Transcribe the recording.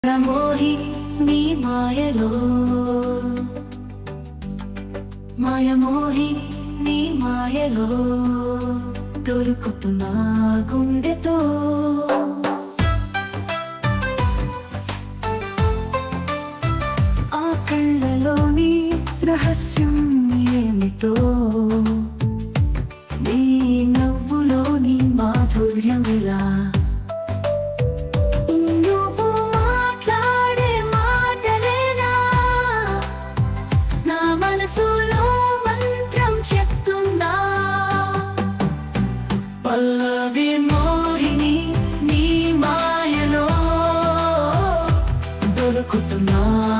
మోహి నీ మాయలో మాయమోహి నీ మాయలో దొరుకుతున్నా గుండెతో ఆ కళ్ళలోని రహస్యం ఏమిటో నీ నవ్వులోని మాధుర్యం ఇలా పల్లవి మోహిని నీ మాయలో దొరుకుతున్నా